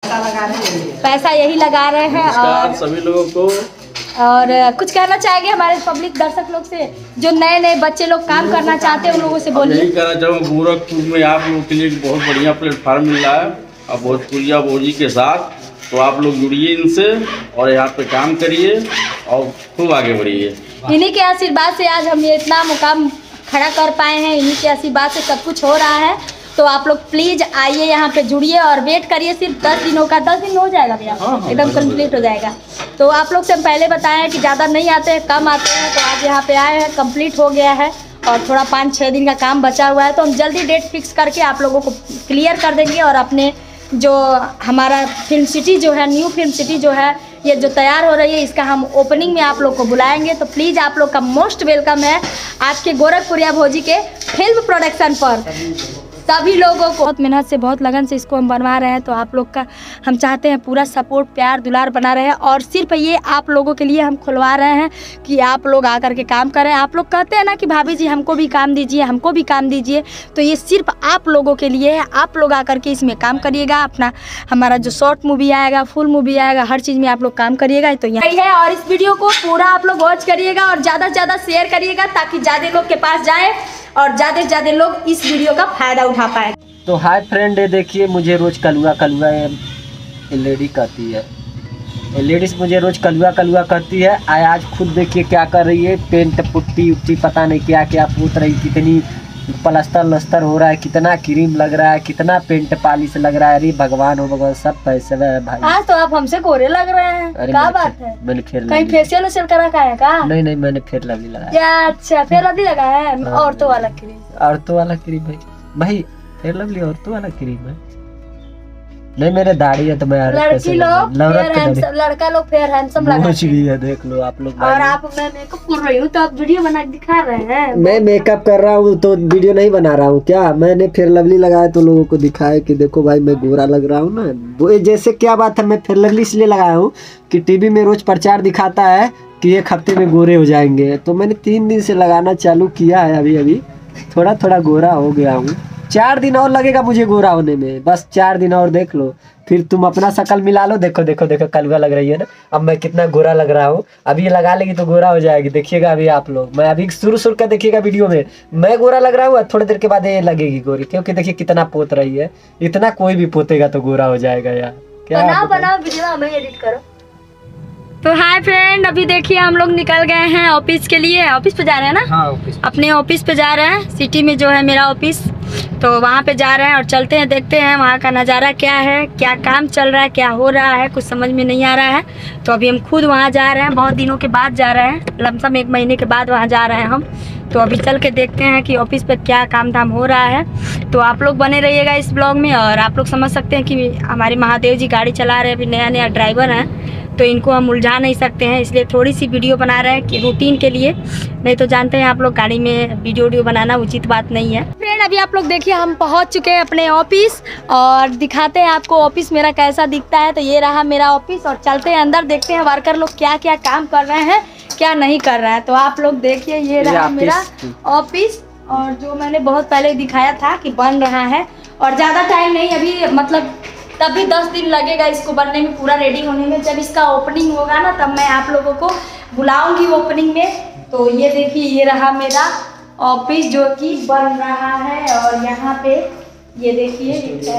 पैसा यही लगा रहे हैं। और सभी लोगों को और कुछ कहना चाहेंगे हमारे पब्लिक दर्शक लोग से, जो नए नए बच्चे लोग काम करना चाहते हैं उन लोगों से बोलिए। यही कहना चाहूँगा, गोरखपुर में आप लोगों के लिए एक बहुत बढ़िया प्लेटफार्म मिल रहा है और भोजपुरिया भोजी के साथ, तो आप लोग जुड़िए इनसे और यहाँ पे काम करिए और खूब आगे बढ़िए। इन्हीं के आशीर्वाद से आज हम ये इतना मुकाम खड़ा कर पाए हैं, इन्हीं के आशीर्वाद से सब कुछ हो रहा है। तो आप लोग प्लीज़ आइए, यहाँ पे जुड़िए और वेट करिए। सिर्फ 10 दिनों का, 10 दिन हो जाएगा भैया, एकदम कंप्लीट हो जाएगा। तो आप लोग से हम पहले बताएं कि ज़्यादा नहीं आते हैं, कम आते हैं। तो आज यहाँ पे आए हैं, कंप्लीट हो गया है और थोड़ा 5-6 दिन का काम बचा हुआ है। तो हम जल्दी डेट फिक्स करके आप लोगों को क्लियर कर देंगे और अपने जो हमारा फिल्म सिटी जो है, न्यू फिल्म सिटी जो है, ये जो तैयार हो रही है, इसका हम ओपनिंग में आप लोग को बुलाएंगे। तो प्लीज़ आप लोग का मोस्ट वेलकम है आज के गोरखपुरिया भोजी के फिल्म प्रोडक्शन पर। सभी लोगों को बहुत मेहनत से, बहुत लगन से इसको हम बनवा रहे हैं। तो आप लोग का हम चाहते हैं पूरा सपोर्ट, प्यार, दुलार बना रहे हैं। और सिर्फ ये आप लोगों के लिए हम खुलवा रहे हैं कि आप लोग आकर के काम करें। आप लोग कहते हैं ना कि भाभी जी हमको भी काम दीजिए, हमको भी काम दीजिए, तो ये सिर्फ आप लोगों के लिए है। आप लोग आकर के इसमें काम करिएगा। अपना हमारा जो शॉर्ट मूवी आएगा, फुल मूवी आएगा, हर चीज़ में आप लोग काम करिएगा। तो यही है, और इस वीडियो को पूरा आप लोग वॉच करिएगा और ज़्यादा से ज़्यादा शेयर करिएगा ताकि ज़्यादा लोग के पास जाए और ज़्यादा से ज़्यादा लोग इस वीडियो का फायदा उठा पाए। तो हाय फ्रेंड, ये देखिए मुझे रोज कलुआ कलुआ ये लेडी कहती है, ये लेडीज मुझे रोज कलुआ कलुआ कहती है। आज खुद देखिए क्या कर रही है, पेंट पुट्टी उट्टी पता नहीं क्या क्या पूत रही, कितनी प्लास्टर लस्तर हो रहा है, कितना क्रीम लग रहा है, कितना पेंट पॉलिश लग रहा है। अरे भगवान हो भगवान, सब पैसे है भाई। आज तो आप हमसे गोरे लग रहे हैं, क्या बात है? मैंने कहीं फेशियल वेशियल करा का है का? नहीं, मैंने फेयर लवली लगाया। अच्छा, फेयर लवली लगा है, औरतों वाला क्रीम। औरतों वाला क्रीम भाई, फेयर लवली औरतों वाला क्रीम है। नहीं, मेरे दाढ़ी है तो मैं लड़की लोग फेयर हैंडसम, लड़का लोग फेयर हैंडसम लगा भी है, देख लो आप लोग। और आप, मैं मेकअप कर रही हूँ तो आप वीडियो बना के दिखा रहे हैं। मैं मेकअप कर रहा हूँ तो वीडियो नहीं बना रहा हूँ क्या? मैंने फेयर लवली लगाया तो लोगों को दिखाया कि देखो भाई मैं गोरा लग रहा हूँ ना। वो जैसे क्या बात है, मैं फेयर लवली इसलिए लगाया हूँ कि टीवी में रोज प्रचार दिखाता है कि 1 हफ्ते में गोरे हो जाएंगे। तो मैंने 3 दिन से लगाना चालू किया है, अभी थोड़ा थोड़ा गोरा हो गया हूँ। 4 दिन और लगेगा मुझे गोरा होने में, बस 4 दिन और देख लो, फिर तुम अपना शकल मिला लो। देखो देखो देखो, कलुआ लग रही है ना, अब मैं कितना गोरा लग रहा हूँ। अभी ये लगा लेगी तो गोरा हो जाएगी, देखिएगा अभी आप लोग। मैं अभी शुरू का देखिएगा वीडियो में, मैं गोरा लग रहा हूँ, थोड़ी देर के बाद ये लगेगी गोरी, क्योंकि देखिए कितना पोत रही है। इतना कोई भी पोतेगा तो गोरा हो जाएगा यार। क्या बनाओ वीडियो, हमें एडिट करो। तो हाय फ्रेंड, अभी देखिए हम लोग निकल गए हैं ऑफिस के लिए। ऑफिस पे जा रहे हैं ना? हाँ, अपने ऑफिस पे जा रहे हैं। सिटी में जो है मेरा ऑफिस, तो वहाँ पे जा रहे हैं और चलते हैं, देखते हैं वहाँ का नज़ारा क्या है, क्या काम चल रहा है, क्या हो रहा है, कुछ समझ में नहीं आ रहा है। तो अभी हम खुद वहाँ जा रहे हैं, बहुत दिनों के बाद जा रहे हैं, लमसम 1 महीने के बाद वहाँ जा रहे हैं हम। तो अभी चल के देखते हैं कि ऑफिस पे क्या काम धाम हो रहा है। तो आप लोग बने रहिएगा इस ब्लॉग में। और आप लोग समझ सकते हैं कि हमारे महादेव जी गाड़ी चला रहे हैं, अभी नया ड्राइवर हैं, तो इनको हम उलझा नहीं सकते हैं, इसलिए थोड़ी सी वीडियो बना रहे हैं कि रूटीन के लिए। नहीं तो जानते हैं आप लोग गाड़ी में वीडियो बनाना उचित बात नहीं है। फ्रेंड, अभी आप लोग देखिए हम पहुंच चुके हैं अपने ऑफिस और दिखाते हैं आपको ऑफिस मेरा कैसा दिखता है। तो ये रहा मेरा ऑफिस और चलते हैं अंदर, देखते हैं वर्कर लोग क्या क्या काम कर रहे हैं, क्या नहीं कर रहे हैं। तो आप लोग देखिए, ये रहा मेरा ऑफिस, और जो मैंने बहुत पहले दिखाया था कि बन रहा है। और ज़्यादा टाइम नहीं, अभी मतलब तभी 10 दिन लगेगा इसको बनने में, पूरा रेडी होने में। जब इसका ओपनिंग होगा ना, तब मैं आप लोगों को बुलाऊंगी ओपनिंग में। तो ये देखिए, ये रहा मेरा ऑफिस जो कि बन रहा है। और यहाँ पे ये देखिए,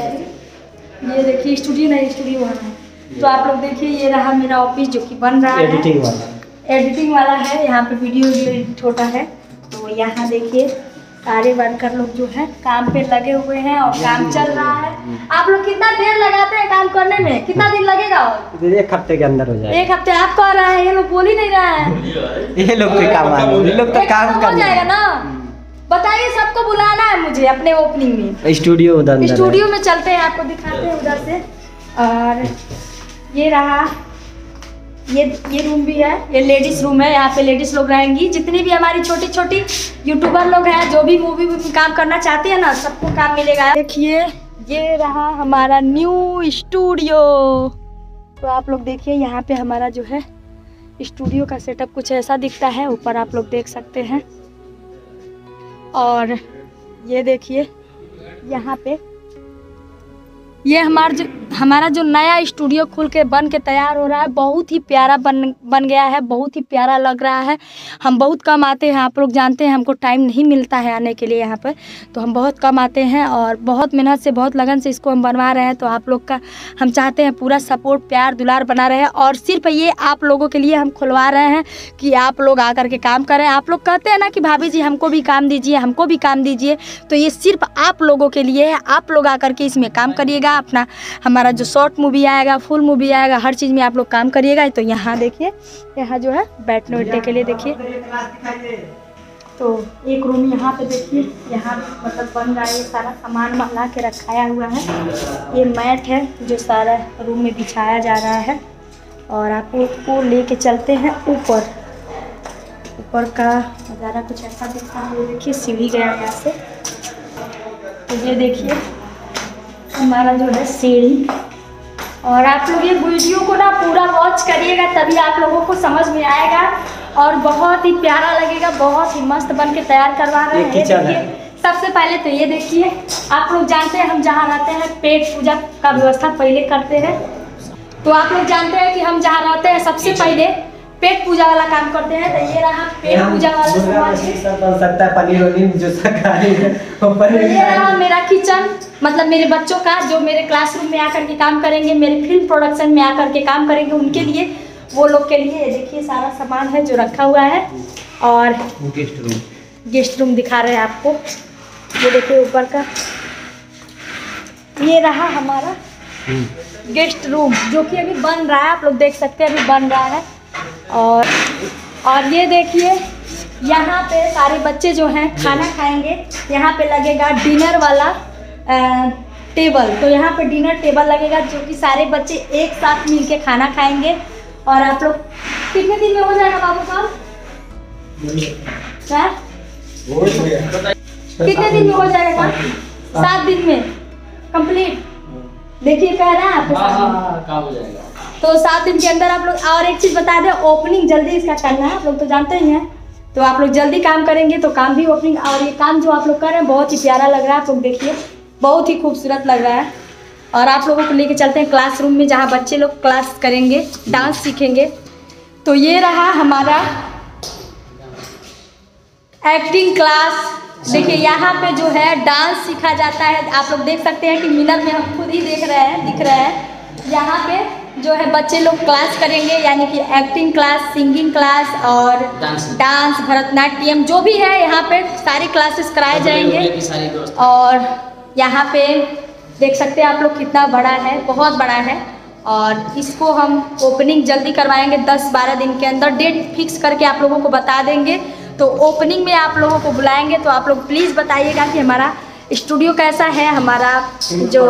ये देखिए स्टूडियो है। तो आप लोग देखिए, ये रहा मेरा ऑफिस जो कि बन रहा है, एडिटिंग वाला है। यहाँ पे वीडियो एडिट होता है। तो यहाँ देखिए सारे वर्कर लोग जो है काम पे लगे हुए हैं और काम चल रहा है। आप लोग कितना देर लगाते हैं काम करने में? कितना दिन लगेगा? 1 हफ्ते के अंदर हो जाएगा। 1 हफ्ते? आप कह रहे हैं, ये लोग बोल ही नहीं रहा है। ये लोग के काम है, ये लोग तो काम हो जाएगा ना। बताइए, सबको बुलाना है मुझे अपने ओपनिंग में। स्टूडियो में चलते हैं, आपको दिखाते हैं उधर से। और ये रहा, ये रूम भी है, ये लेडीज रूम है। यहाँ पे लेडीज लोग रहेंगी, जितनी भी हमारी छोटी छोटी यूट्यूबर लोग हैं, जो भी मूवी में काम करना चाहते हैं ना, सबको काम मिलेगा। देखिए, ये रहा हमारा न्यू स्टूडियो। तो आप लोग देखिए, यहाँ पे हमारा जो है स्टूडियो का सेटअप कुछ ऐसा दिखता है, ऊपर आप लोग देख सकते हैं। और ये देखिए, यहाँ पे ये हमारा जो नया स्टूडियो खुल के बन के तैयार हो रहा है, बहुत ही प्यारा बन गया है, बहुत ही प्यारा लग रहा है। हम बहुत कम आते हैं, आप लोग जानते हैं, हमको टाइम नहीं मिलता है आने के लिए यहाँ पर, तो हम बहुत कम आते हैं और बहुत मेहनत से, बहुत लगन से इसको हम बनवा रहे हैं। तो आप लोग का हम चाहते हैं पूरा सपोर्ट, प्यार, दुलार बना रहे हैं। और सिर्फ ये आप लोगों के लिए हम खुलवा रहे हैं कि आप लोग आकर के काम करें। आप लोग कहते हैं ना कि भाभी जी हमको भी काम दीजिए, हमको भी काम दीजिए, तो ये सिर्फ आप लोगों के लिए है। आप लोग आकर के इसमें काम करिएगा। अपना हमारा जो शॉर्ट मूवी आएगा, फुल मूवी आएगा, हर चीज़ में आप लोग काम करिएगा। तो यहाँ देखिए, यहाँ जो है बैठने बैठने के लिए देखिए, तो एक रूम यहाँ पे देखिए, यहाँ मतलब बन रहा है, ये सारा सामान ला के रखाया हुआ है। ये मैट है जो सारा रूम में बिछाया जा रहा है। और आपको लेके चलते हैं ऊपर का नज़ारा कुछ ऐसा दिखता है। ये देखिए सीढ़ी गया यहाँ से, तो ये देखिए हमारा जो है सीढ़ी। और आप लोग ये वीडियो को ना पूरा वॉच करिएगा, तभी आप लोगों को समझ में आएगा और बहुत ही प्यारा लगेगा। बहुत ही मस्त बन के तैयार करवा रहे हैं। देखिए सबसे पहले तो ये देखिए, आप लोग जानते हैं हम जहाँ रहते हैं पेट पूजा का व्यवस्था पहले करते हैं। तो आप लोग जानते हैं कि हम जहाँ रहते हैं सबसे पहले पेट पूजा वाला काम करते हैं। तो ये रहा पेट पूजा वाला सामान, ये रहा मेरा किचन, मतलब मेरे बच्चों का जो मेरे क्लासरूम में आकर के काम करेंगे, मेरे फिल्म प्रोडक्शन में आकर के काम करेंगे, उनके लिए, वो लोग के लिए। देखिए सारा सामान है जो रखा हुआ है। और गेस्ट रूम दिखा रहे हैं आपको, ये देखिए ऊपर का, ये रहा हमारा गेस्ट रूम जो कि अभी बन रहा है। आप लोग देख सकते हैं अभी बन रहा है। और ये देखिए यहाँ पे सारे बच्चे जो हैं खाना खाएंगे। यहाँ पे लगेगा डिनर वाला टेबल, तो यहाँ पे डिनर टेबल लगेगा जो कि सारे बच्चे एक साथ मिलके खाना खाएंगे। और आप लोग कितने दिन में हो जाएगा बाबू साहब? कितने दिन में हो जाएगा? 7 दिन में कंप्लीट। देखिए कह रहा है आपको काम हो जाएगा, तो 7 दिन के अंदर आप लोग। और एक चीज़ बता दें, ओपनिंग जल्दी इसका करना है, आप लोग तो जानते ही हैं। तो आप लोग जल्दी काम करेंगे तो काम भी ओपनिंग। और ये काम जो आप लोग कर रहे हैं बहुत ही प्यारा लग रहा है, आप लोग देखिए बहुत ही खूबसूरत लग रहा है। और आप लोगों को लेके चलते हैं क्लासरूम में जहाँ बच्चे लोग क्लास करेंगे, डांस सीखेंगे। तो ये रहा हमारा एक्टिंग क्लास। देखिए यहाँ पे जो है डांस सीखा जाता है। आप लोग देख सकते हैं कि मिनट में हम खुद ही दिख रहे हैं। यहाँ पे जो है बच्चे लोग क्लास करेंगे, यानी कि एक्टिंग क्लास, सिंगिंग क्लास और डांस, भरतनाट्यम जो भी है यहाँ पे सारी क्लासेस कराए जाएंगे। और यहाँ पे देख सकते हैं आप लोग कितना बड़ा है, बहुत बड़ा है। और इसको हम ओपनिंग जल्दी करवाएंगे, 10-12 दिन के अंदर डेट फिक्स करके आप लोगों को बता देंगे। तो ओपनिंग में आप लोगों को बुलाएंगे। तो आप लोग प्लीज़ बताइएगा कि हमारा स्टूडियो कैसा है, हमारा जो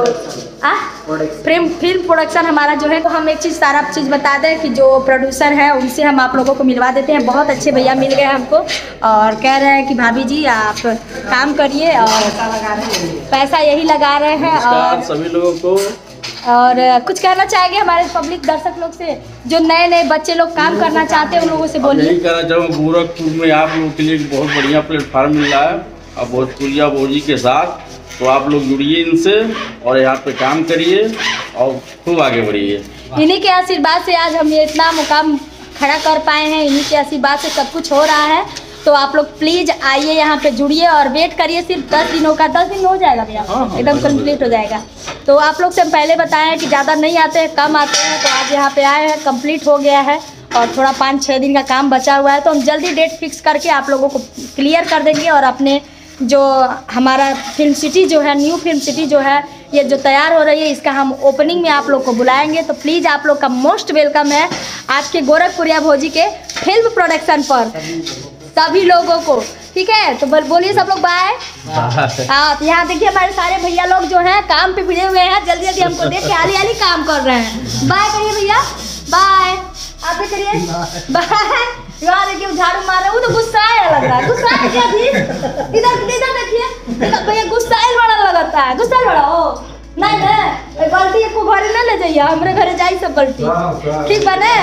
फिल्म प्रोडक्शन हमारा जो है। तो हम एक चीज़, सारा चीज़ बता दें कि जो प्रोड्यूसर है उनसे हम आप लोगों को मिलवा देते हैं। बहुत अच्छे भैया मिल गए हमको और कह रहे हैं कि भाभी जी आप काम करिए, और पैसा यही लगा रहे हैं। और सभी लोगों को और कुछ कहना चाहेंगे हमारे पब्लिक दर्शक लोग से, जो नए नए बच्चे लोग काम करना चाहते हैं उन लोगों से बोलिए। यही कहना चाहूँगा, गोरखपुर में आप लोगों के लिए एक बहुत बढ़िया प्लेटफार्म मिल रहा है और भोजपुरिया भोजी के साथ। तो आप लोग जुड़िए इनसे और यहाँ पे काम करिए और खूब आगे बढ़िए। इन्हीं के आशीर्वाद से आज हम ये इतना मुकाम खड़ा कर पाए हैं, इन्हीं के आशीर्वाद से सब कुछ हो रहा है। तो आप लोग प्लीज़ आइए, यहाँ पे जुड़िए और वेट करिए। सिर्फ 10 दिनों का, 10 दिन में हो जाएगा भैया, एकदम कंप्लीट हो जाएगा। तो आप लोग से हम पहले बताए हैं कि ज़्यादा नहीं आते हैं, कम आते हैं। तो आज यहाँ पे आए हैं, कंप्लीट हो गया है और थोड़ा 5-6 दिन का काम बचा हुआ है। तो हम जल्दी डेट फिक्स करके आप लोगों को क्लियर कर देंगे। और अपने जो हमारा फिल्म सिटी जो है, न्यू फिल्म सिटी जो है, ये जो तैयार हो रही है, इसका हम ओपनिंग में आप लोग को बुलाएंगे। तो प्लीज़ आप लोग का मोस्ट वेलकम है आज के गोरखपुरिया भोजी के फिल्म प्रोडक्शन पर सभी लोगों को, ठीक है। तो बोलिए सब लोग बाय। हाँ, तो यहाँ देखिए हमारे सारे भैया लोग जो हैं काम पे भिड़े हुए हैं, जल्दी जल्दी हमको देख के हाली हाली काम कर रहे हैं। बाय करिए भैया, बाय। आप भी करिए बाय। यार देखिए झाड़ू मार रहे, वो तो गुस्साए लग रहा है। गुस्साए क्या थी? इधर देखिए भैया, गुस्साए बड़ा लगता है, गुस्साए बड़ा हो नहीं ना। गलती को घरे न ले जाइए, हमारे घरे जाई सब गलती, ठीक बने।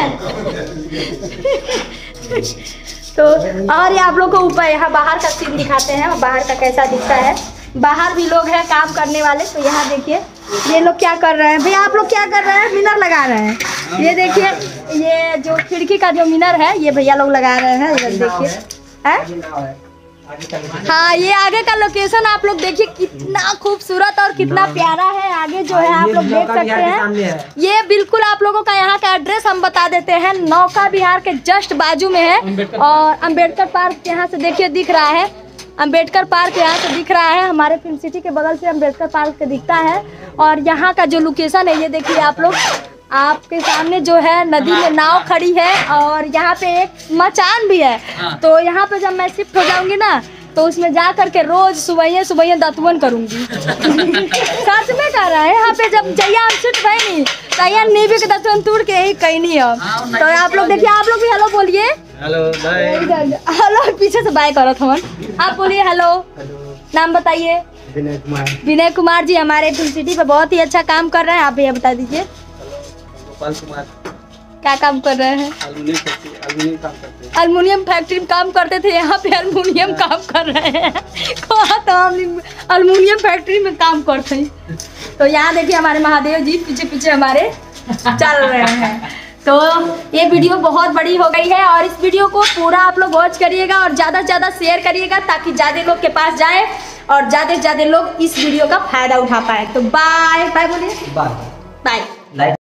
तो और ये आप लोग को ऊपर यहाँ बाहर का सीन दिखाते हैं, बाहर का कैसा दिखता है। बाहर भी लोग हैं काम करने वाले। तो यहाँ देखिए ये लोग क्या कर रहे हैं भैया, आप लोग क्या कर रहे हैं? मीनार लगा रहे हैं। ये देखिए, ये जो खिड़की का जो मीनार है ये भैया लोग लगा रहे हैं। इधर देखिए है। हाँ, ये आगे का लोकेशन आप लोग देखिए कितना खूबसूरत और कितना प्यारा है। आगे जो है आप लोग देख सकते हैं, ये बिल्कुल आप लोगों का यहाँ का एड्रेस हम बता देते हैं। नौका विहार के जस्ट बाजू में है और अम्बेडकर पार्क यहाँ से देखिए दिख रहा है। अम्बेडकर पार्क यहाँ से दिख रहा है, हमारे फिल्म सिटी के बगल से अम्बेडकर पार्क दिखता है। और यहाँ का जो लोकेशन है ये देखिए आप लोग, आपके सामने जो है नदी में नाव खड़ी है और यहाँ पे एक मचान भी है। तो यहाँ पे जब मैं शिफ्ट हो जाऊंगी ना तो उसमें जा करके रोज सुबह दतवन करूंगी। सच में कर रहा है। यहाँ पे जब जैया हम शिफ्ट भई नहीं तैया नीबी के दतवन तोड़ के ही कहीं नहीं हम। तो आप लोग देखिए, आप लोग भी हेलो बोलिए। Hello bye. हेलो पीछे से बाय करो थमन। आप बोलिए हेलो। नाम बताइए। विनय कुमार। विनय कुमार जी हमारे फिल्म सिटी पे बहुत ही अच्छा काम कर रहे हैं। आप भैया बता दीजिए। गोपाल कुमार। क्या काम कर रहे हैं? अल्मुनियम फैक्ट्री में काम करते थे, यहाँ पे अल्मुनियम काम कर रहे हैं। तो हम अल्मुनियम फैक्ट्री में काम करते हैं। तो यहाँ देखिए हमारे महादेव जी पीछे पीछे हमारे चल रहे हैं। तो ये वीडियो बहुत बड़ी हो गई है और इस वीडियो को पूरा आप लोग वॉच करिएगा और ज़्यादा से ज़्यादा शेयर करिएगा ताकि ज़्यादा लोग के पास जाए और ज़्यादा से ज़्यादा लोग इस वीडियो का फायदा उठा पाए। तो बाय बाय बोलिए। Bye bye.